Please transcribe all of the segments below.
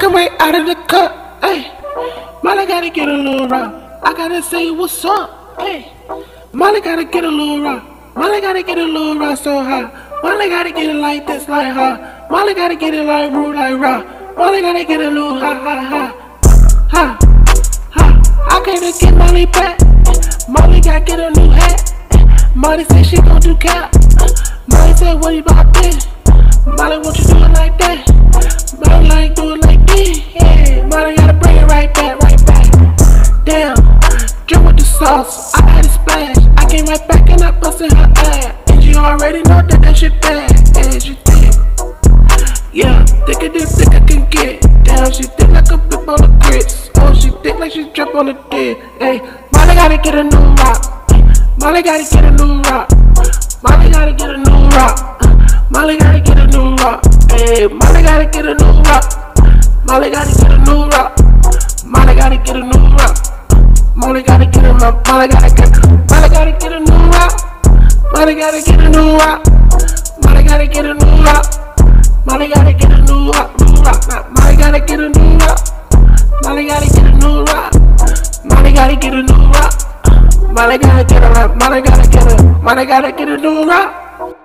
come right out of the cup, hey. Molly gotta get a little rock. I gotta say what's up, hey. Molly gotta get a little rock. Molly gotta get a little rock so high. Molly gotta get it like this, like high. Molly gotta get it like rude, like rock. Molly gotta get a little high, high, high. Ha, ha. I came to get Molly back. Molly gotta get a new hat. Molly said she gon' do cap. Molly said, what you about this? Molly, won't you do it like that? Molly like, do it like this. Yeah, Molly gotta bring it right back, right back. Damn, drip with the sauce, I had a splash. I came right back and I busted her ass. And you already know that shit bad. And she thick, yeah, thicker than thick I can get. Damn, she thick like a big bowl of grits. Oh, she thick like she drip on the dick. Hey, Molly gotta get a new rock. Molly gotta get a new rock. Molly gotta get a new rock. Molly gotta get a new rock. Hey, Molly gotta get a new rock. Molly gotta get a new rock. Molly gotta get a new rock. Molly gotta get a rock. Molly gotta get a new rock. Molly gotta get a new rock. Molly gotta get a new rock. Molly gotta get a new rock. New rock. Molly gotta get a new rock. Molly gotta get a new rock. Molly gotta get a new rock. Molly gotta get a rock. Molly gotta get a. Molly gotta get a new rock.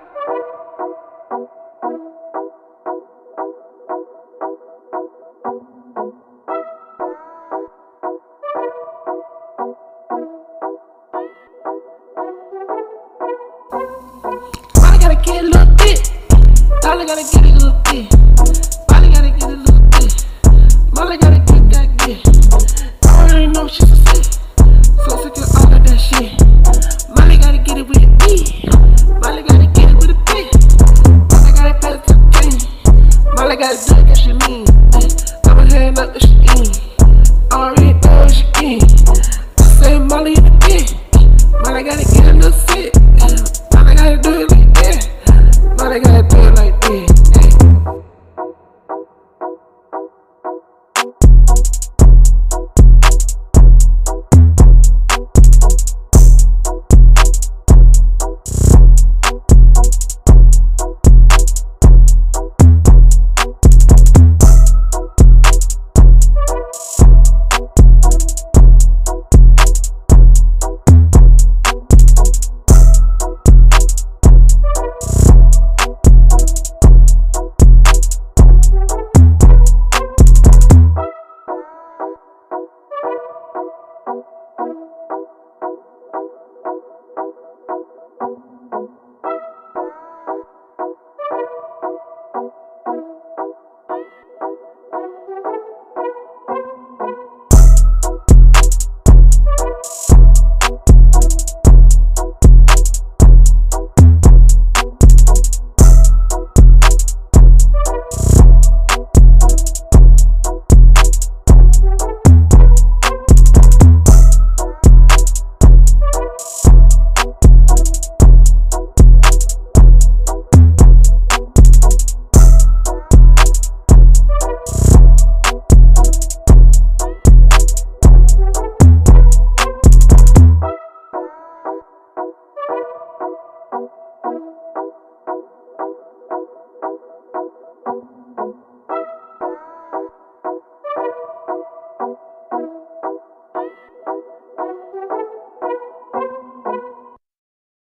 Molly gotta get a little bit. Molly gotta get a little bit. Molly gotta get a little bit. Molly gotta get that get. I already know she's a sick. So sick of all of that shit. Molly gotta get it with a B. Molly gotta get it with a B. Molly gotta pass it to the king. Molly gotta do it cause she mean. Got my hand up if she in.